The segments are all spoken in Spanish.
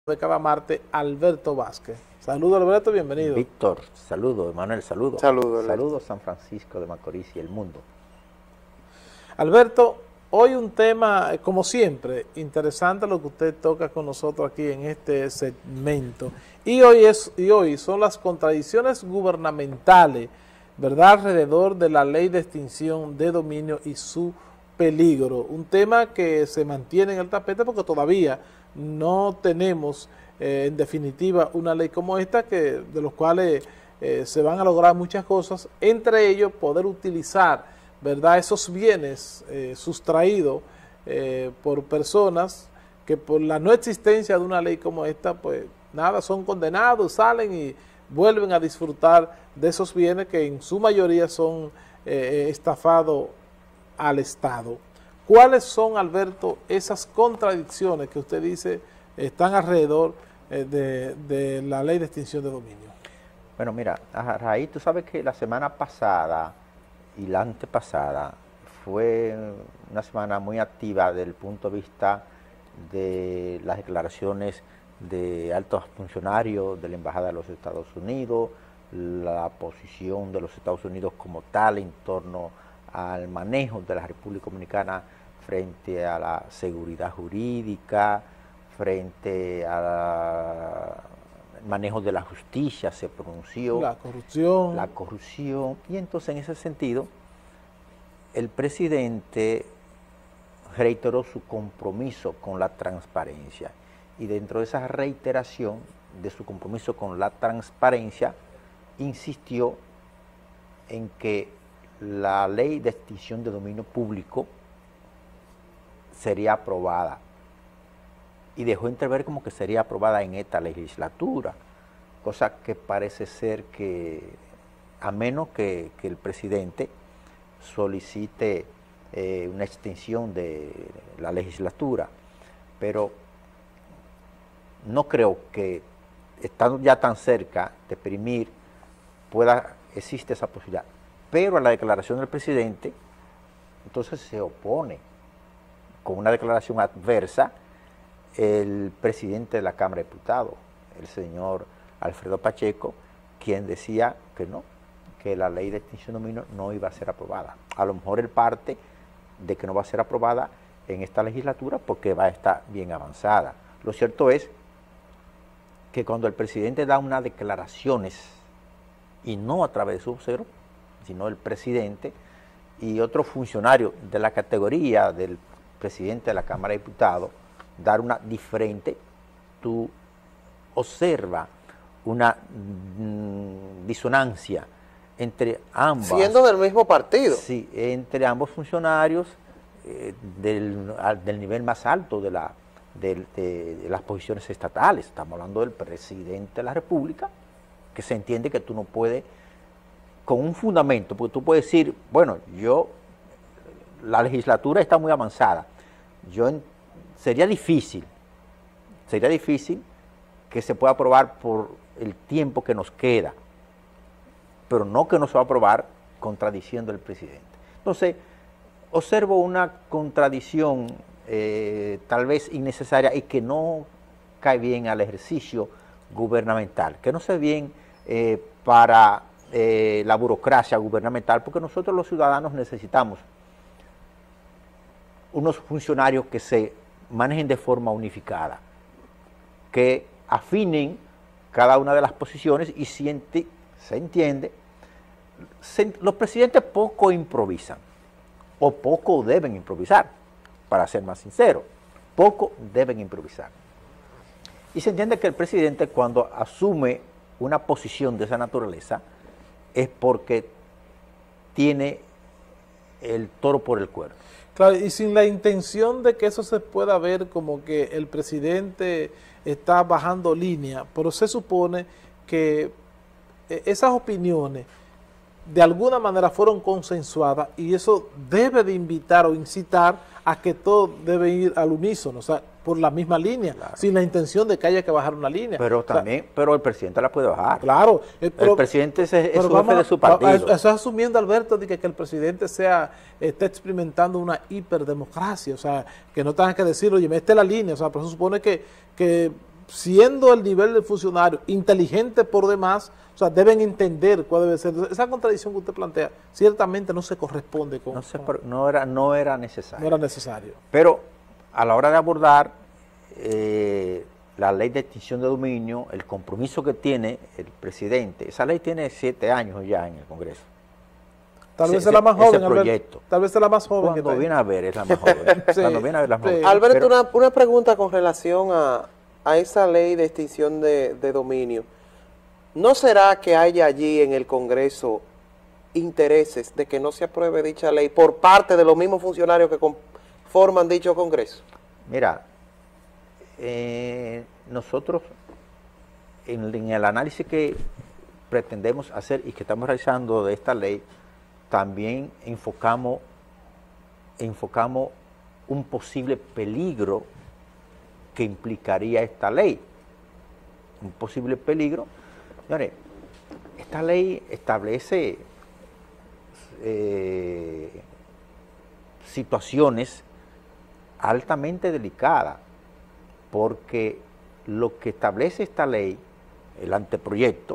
de cada martes, Alberto Vázquez. Saludos, Alberto, bienvenido. Víctor, saludo, Emanuel, saludo. Saludos, San Francisco de Macorís y el mundo. Alberto, hoy un tema, como siempre, interesante lo que usted toca con nosotros aquí en este segmento. Y hoy son las contradicciones gubernamentales, ¿verdad?, alrededor de la ley de extinción de dominio y su peligro. Un tema que se mantiene en el tapete porque todavía no tenemos en definitiva una ley como esta, de los cuales se van a lograr muchas cosas, entre ellos poder utilizar, ¿verdad?, esos bienes sustraídos por personas que por la no existencia de una ley como esta, pues nada, son condenados, salen y vuelven a disfrutar de esos bienes que en su mayoría son estafados al Estado. ¿Cuáles son, Alberto, esas contradicciones que usted dice están alrededor de la ley de extinción de dominio? Bueno, mira, a raíz, tú sabes que la semana pasada y la antepasada fue una semana muy activa desde el punto de vista de las declaraciones de altos funcionarios de la Embajada de los Estados Unidos, la posición de los Estados Unidos como tal en torno al manejo de la República Dominicana frente a la seguridad jurídica, frente al manejo de la justicia, se pronunció. La corrupción. La corrupción. Y entonces, en ese sentido, el presidente reiteró su compromiso con la transparencia. Y dentro de esa reiteración de su compromiso con la transparencia, insistió en que la ley de extinción de dominio público sería aprobada y dejó entrever como que sería aprobada en esta legislatura, cosa que parece ser que, a menos que el presidente solicite una extensión de la legislatura, pero no creo que, estando ya tan cerca de exprimir, existe esa posibilidad. Pero a la declaración del presidente, entonces se opone con una declaración adversa el presidente de la Cámara de Diputados, el señor Alfredo Pacheco, quien decía que no, que la ley de extinción de dominio no iba a ser aprobada. A lo mejor él parte de que no va a ser aprobada en esta legislatura porque va a estar bien avanzada. Lo cierto es que cuando el presidente da unas declaraciones, y no a través de su vocero, sino el presidente y otro funcionario de la categoría del presidente de la Cámara de Diputados, dar una diferente, tú observas una disonancia entre ambos. Siendo del mismo partido. Sí, entre ambos funcionarios del nivel más alto de las posiciones estatales. Estamos hablando del presidente de la República, que se entiende que tú no puedes, con un fundamento, porque tú puedes decir, bueno, la legislatura está muy avanzada, sería difícil que se pueda aprobar por el tiempo que nos queda, pero no que no se va a aprobar contradiciendo al presidente. Entonces, observo una contradicción tal vez innecesaria y que no cae bien al ejercicio gubernamental, que no se ve bien para la burocracia gubernamental, porque nosotros los ciudadanos necesitamos unos funcionarios que se manejen de forma unificada, que afinen cada una de las posiciones y se entiende. Los presidentes poco improvisan, o poco deben improvisar, para ser más sincero, poco deben improvisar. Y se entiende que el presidente, cuando asume una posición de esa naturaleza, es porque tiene el toro por el cuerno. Claro, y sin la intención de que eso se pueda ver como que el presidente está bajando línea, pero se supone que esas opiniones de alguna manera fueron consensuadas y eso debe de invitar o incitar a que todo debe ir al unísono, o sea, por la misma línea, claro, sin la intención de que haya que bajar una línea. Pero también, pero el presidente la puede bajar. Claro. El presidente es jefe de su partido. Estás asumiendo, Alberto, de que el presidente esté experimentando una hiperdemocracia, o sea, que no tengas que decirlo, oye, esta es la línea, o sea, pero se supone que siendo el nivel del funcionario inteligente por demás, o sea, deben entender cuál debe ser. Esa contradicción que usted plantea, ciertamente no se corresponde con... No era necesario. No era necesario. Pero a la hora de abordar la ley de extinción de dominio, el compromiso que tiene el presidente, esa ley tiene 7 años ya en el Congreso. Tal vez es la más joven, Alberto. Tal vez es la más joven. Cuando viene a ver es la más joven. Sí, Cuando viene a ver la más joven. Alberto, una pregunta con relación a esa ley de extinción de dominio. ¿No será que haya allí en el Congreso intereses de que no se apruebe dicha ley por parte de los mismos funcionarios que conforman dicho Congreso? Mira, nosotros en el análisis que pretendemos hacer y que estamos realizando de esta ley, también enfocamos un posible peligro que implicaría esta ley. Un posible peligro. Señores, esta ley establece situaciones altamente delicadas, porque lo que establece esta ley, el anteproyecto,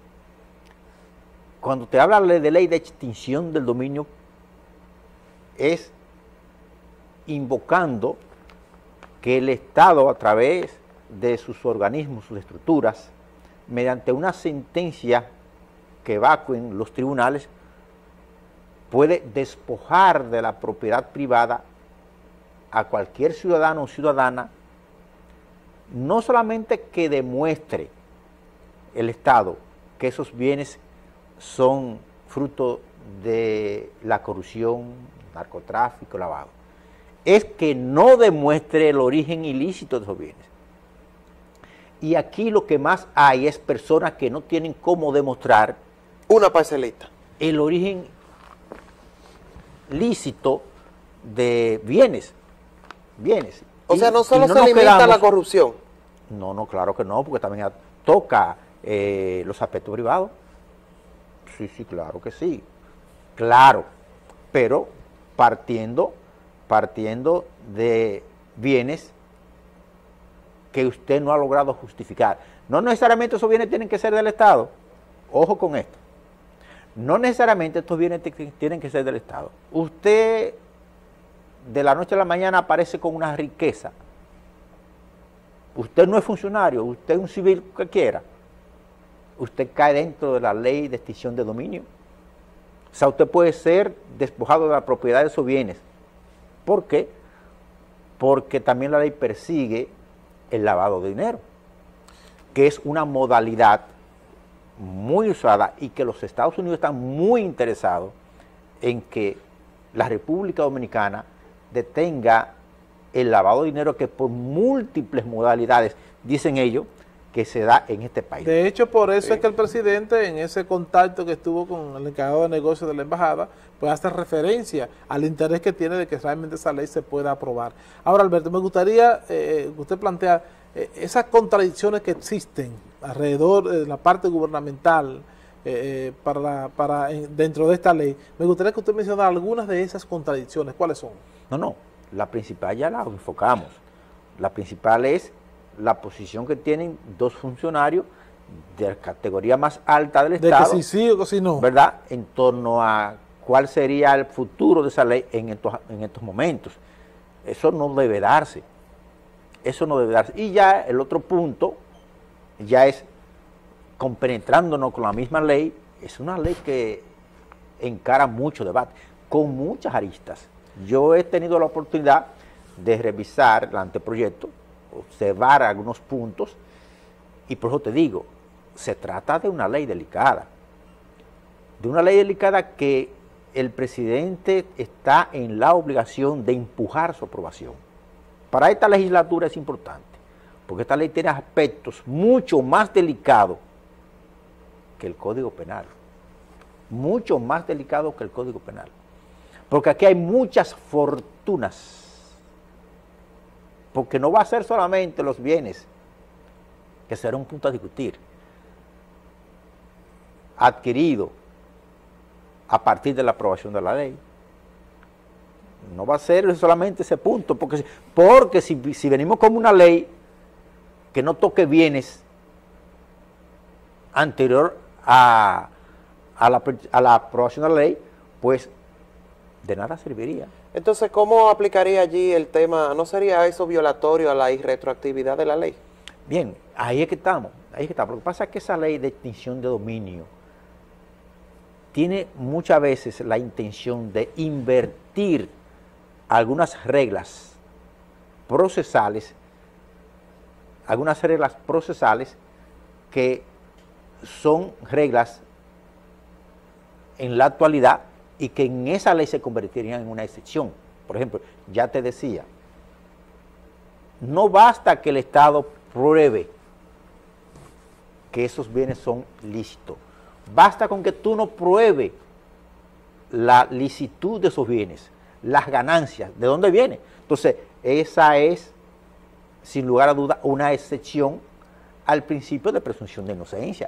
cuando te habla de ley de extinción del dominio, es invocando que el Estado, a través de sus organismos, sus estructuras, mediante una sentencia que evacúen los tribunales, puede despojar de la propiedad privada a cualquier ciudadano o ciudadana, no solamente que demuestre el Estado que esos bienes son fruto de la corrupción, narcotráfico, lavado, es que no demuestre el origen ilícito de esos bienes. Y aquí lo que más hay es personas que no tienen cómo demostrar una parcelita, el origen lícito de bienes. O sea, no solo se limita a la corrupción. No, claro que no, porque también toca los aspectos privados. Sí, claro que sí. Claro, pero partiendo de bienes que usted no ha logrado justificar. No necesariamente esos bienes tienen que ser del Estado. Ojo con esto. No necesariamente estos bienes tienen que ser del Estado. Usted de la noche a la mañana aparece con una riqueza. Usted no es funcionario, usted es un civil cualquiera. Usted cae dentro de la ley de extinción de dominio. O sea, usted puede ser despojado de la propiedad de esos bienes. ¿Por qué? Porque también la ley persigue el lavado de dinero, que es una modalidad muy usada y que los Estados Unidos están muy interesados en que la República Dominicana detenga el lavado de dinero que por múltiples modalidades, dicen ellos, que se da en este país. De hecho, por eso es que el presidente, en ese contacto que estuvo con el encargado de negocios de la embajada, pues hace referencia al interés que tiene de que realmente esa ley se pueda aprobar. Ahora, Alberto, me gustaría que usted plantea esas contradicciones que existen alrededor de la parte gubernamental dentro de esta ley. Me gustaría que usted mencionara algunas de esas contradicciones. ¿Cuáles son? No, la principal ya la enfocamos. La principal es la posición que tienen dos funcionarios de la categoría más alta del Estado. De que si sí o que si no. ¿Verdad? En torno a cuál sería el futuro de esa ley en estos momentos. Eso no debe darse. Eso no debe darse. Y ya el otro punto, ya es compenetrándonos con la misma ley, es una ley que encara mucho debate, con muchas aristas. Yo he tenido la oportunidad de revisar el anteproyecto, observar algunos puntos, y por eso te digo, se trata de una ley delicada. De una ley delicada que el presidente está en la obligación de empujar su aprobación. Para esta legislatura es importante, porque esta ley tiene aspectos mucho más delicados que el Código Penal. Mucho más delicados que el Código Penal. Porque aquí hay muchas fortunas. Porque no va a ser solamente los bienes, que será un punto a discutir, adquirido a partir de la aprobación de la ley. No va a ser solamente ese punto, porque si venimos como una ley que no toque bienes anterior a la aprobación de la ley, pues de nada serviría. Entonces, ¿cómo aplicaría allí el tema? ¿No sería eso violatorio a la irretroactividad de la ley? Bien, ahí es que estamos. Lo que pasa es que esa ley de extinción de dominio tiene muchas veces la intención de invertir algunas reglas procesales que son reglas en la actualidad y que en esa ley se convertirían en una excepción. Por ejemplo, ya te decía, no basta que el Estado pruebe que esos bienes son lícitos, basta con que tú no pruebes la licitud de esos bienes, las ganancias, ¿de dónde viene? Entonces, esa es, sin lugar a duda, una excepción al principio de presunción de inocencia.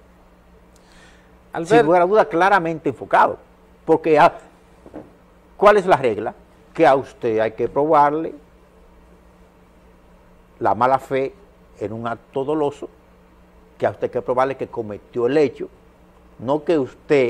Sin lugar a duda, claramente enfocado. Porque, ¿cuál es la regla? Que a usted hay que probarle la mala fe en un acto doloso, que a usted hay que probarle que cometió el hecho, no que usted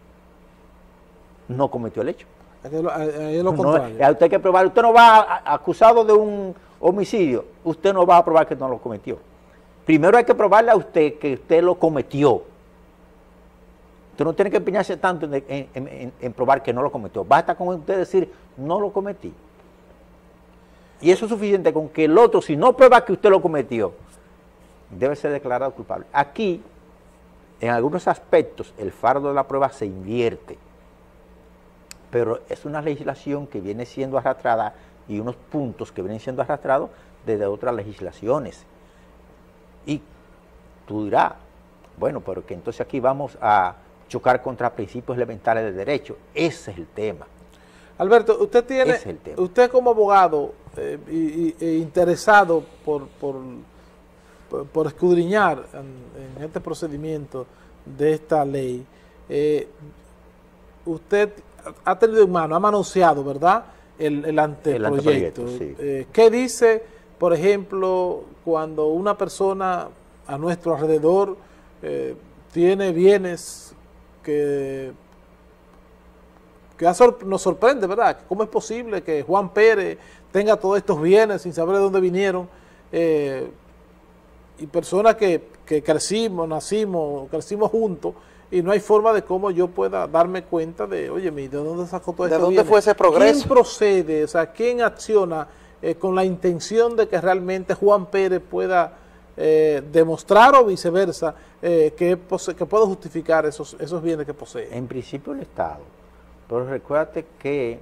no cometió el hecho. Es lo contrario. A usted hay que probar, usted no va acusado de un homicidio, usted no va a probar que no lo cometió. Primero hay que probarle a usted que usted lo cometió. Usted no tiene que empeñarse tanto en probar que no lo cometió. Basta con usted decir, no lo cometí. Y eso es suficiente con que el otro, si no prueba que usted lo cometió, debe ser declarado culpable. Aquí, en algunos aspectos, el fardo de la prueba se invierte. Pero es una legislación que viene siendo arrastrada y unos puntos que vienen siendo arrastrados desde otras legislaciones. Y tú dirás, bueno, pero que entonces aquí vamos a chocar contra principios elementales del derecho. Ese es el tema. Alberto, usted como abogado interesado por escudriñar en este procedimiento de esta ley, usted ha tenido en mano, ha manoseado, ¿verdad?, el anteproyecto. Sí. ¿Qué dice, por ejemplo, cuando una persona a nuestro alrededor tiene bienes que nos sorprende, ¿verdad? ¿Cómo es posible que Juan Pérez tenga todos estos bienes sin saber de dónde vinieron? Y personas que nacimos juntos, y no hay forma de cómo yo pueda darme cuenta de, oye, ¿de dónde sacó todo esto? ¿De dónde fue ese progreso? ¿Quién procede? O sea, ¿quién acciona con la intención de que realmente Juan Pérez pueda demostrar o viceversa que pueda justificar esos bienes que posee? En principio el Estado, pero recuérdate que,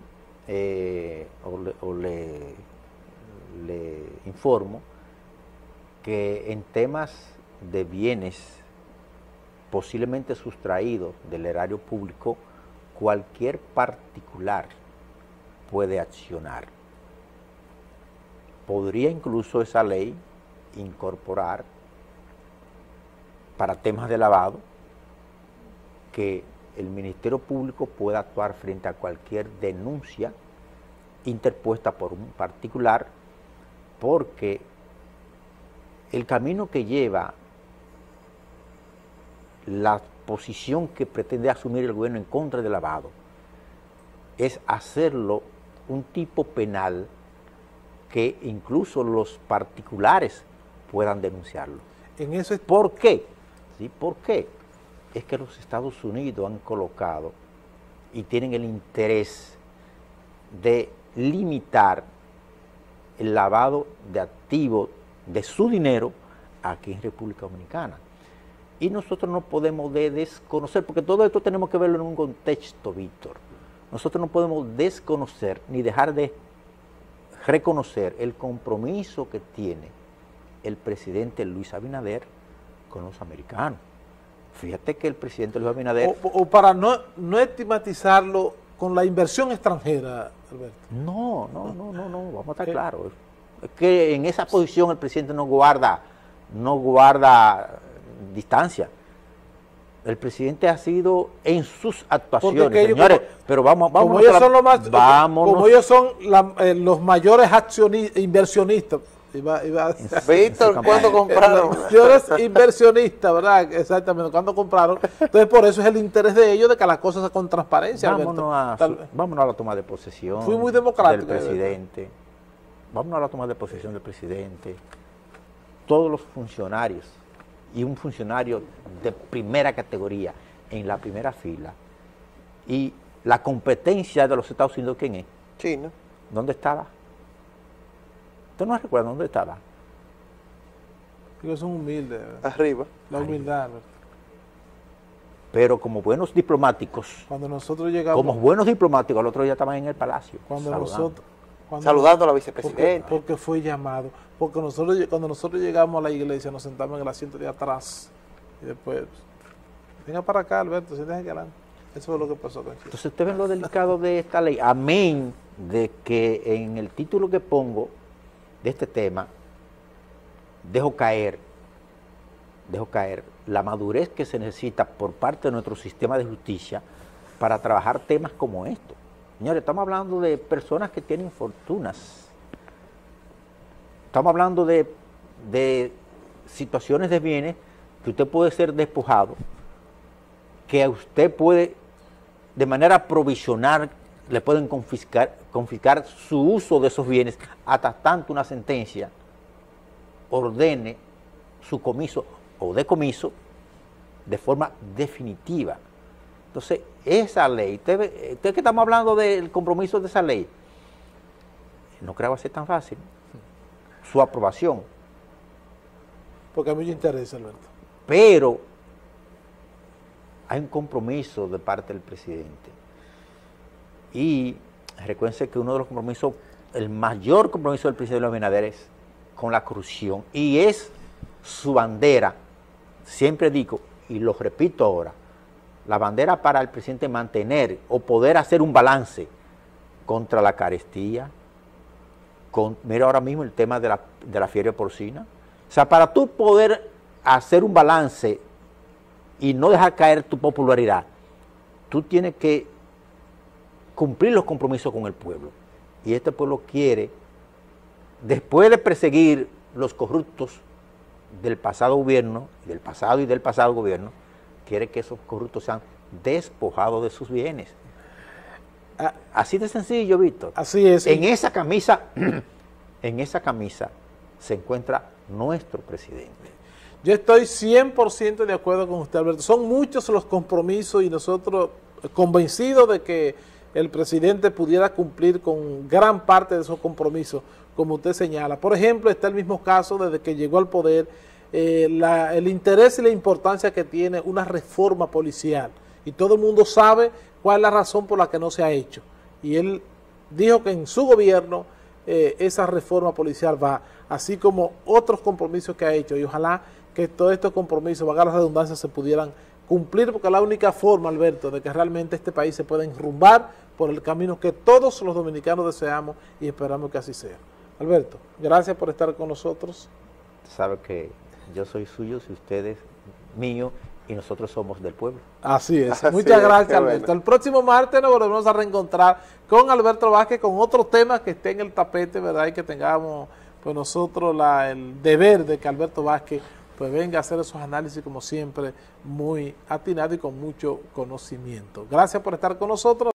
le informo, que en temas de bienes posiblemente sustraídos del erario público, cualquier particular puede accionar. Podría incluso esa ley incorporar para temas de lavado que el Ministerio Público pueda actuar frente a cualquier denuncia interpuesta por un particular, porque el camino que lleva la posición que pretende asumir el gobierno en contra del lavado es hacerlo un tipo penal que incluso los particulares puedan denunciarlo. ¿Por qué? ¿Sí? ¿Por qué? Es que los Estados Unidos han colocado y tienen el interés de limitar el lavado de activos de su dinero aquí en República Dominicana. Y nosotros no podemos desconocer, porque todo esto tenemos que verlo en un contexto, Víctor. Nosotros no podemos desconocer ni dejar de reconocer el compromiso que tiene el presidente Luis Abinader con los americanos. Fíjate que el presidente Luis Abinader... O para no estigmatizarlo con la inversión extranjera, Alberto. No, vamos a estar claros. Es que en esa posición el presidente no guarda distancia. El presidente ha sido en sus actuaciones, señores, pero vamos como ellos son los mayores inversionistas, Iba a Víctor, ¿cuándo compraron? Yo eres inversionista, ¿verdad? Exactamente, ¿cuándo compraron? Entonces, por eso es el interés de ellos de que las cosas sean con transparencia. Vámonos a la toma de posesión. Fui muy democrático del presidente. Vámonos a la toma de posesión del presidente. Todos los funcionarios y un funcionario de primera categoría en la primera fila. Y la competencia de los Estados Unidos, ¿quién es? China. ¿Dónde estaba? ¿Usted no recuerda dónde estaba? Ellos son humildes. Arriba. La humildad, ¿verdad? Pero como buenos diplomáticos, cuando nosotros llegamos, al otro día estaban en el palacio. Saludando a la vicepresidenta. Porque fue llamado. Porque cuando nosotros llegamos a la iglesia nos sentamos en el asiento de atrás. Y después, venga para acá, Alberto, siéntese aquí adelante. Eso es lo que pasó con Chile. Entonces usted ve lo delicado de esta ley. Amén de que en el título que pongo de este tema, dejo caer la madurez que se necesita por parte de nuestro sistema de justicia para trabajar temas como estos. Señores, estamos hablando de personas que tienen fortunas. Estamos hablando de situaciones de bienes que usted puede ser despojado, que a usted puede, de manera provisional, le pueden confiscar su uso de esos bienes hasta tanto una sentencia ordene su comiso o decomiso de forma definitiva. Entonces, esa ley, usted que estamos hablando del compromiso de esa ley, no creo que va a ser tan fácil su aprobación. Porque a mí me interesa, Alberto. Pero hay un compromiso de parte del presidente. Y recuérdense que uno de los compromisos, el mayor compromiso del presidente Luis Abinader es con la corrupción. Y es su bandera, siempre digo, y lo repito ahora, la bandera para el presidente mantener o poder hacer un balance contra la carestía. Mira ahora mismo el tema de la fiebre porcina. O sea, para tú poder hacer un balance y no dejar caer tu popularidad, tú tienes que cumplir los compromisos con el pueblo. Y este pueblo quiere, después de perseguir los corruptos del pasado gobierno, del pasado gobierno, quiere que esos corruptos sean despojados de sus bienes. Así de sencillo, Víctor. Así es. En esa camisa se encuentra nuestro presidente. Yo estoy 100% de acuerdo con usted, Alberto. Son muchos los compromisos y nosotros convencidos de que el presidente pudiera cumplir con gran parte de esos compromisos, como usted señala. Por ejemplo, está el mismo caso desde que llegó al poder, el interés y la importancia que tiene una reforma policial. Y todo el mundo sabe cuál es la razón por la que no se ha hecho. Y él dijo que en su gobierno esa reforma policial va, así como otros compromisos que ha hecho. Y ojalá que todos estos compromisos, valga la redundancia, se pudieran cumplir, porque es la única forma, Alberto, de que realmente este país se pueda enrumbar por el camino que todos los dominicanos deseamos y esperamos que así sea. Alberto, gracias por estar con nosotros. Sabe que yo soy suyo, si ustedes mío, y nosotros somos del pueblo. Así es. Muchas gracias, Alberto. Bueno. El próximo martes nos volvemos a reencontrar con Alberto Vázquez, con otro tema que esté en el tapete, ¿verdad? Y que tengamos, pues nosotros, el deber de que Alberto Vázquez pues venga a hacer esos análisis, como siempre, muy atinado y con mucho conocimiento. Gracias por estar con nosotros.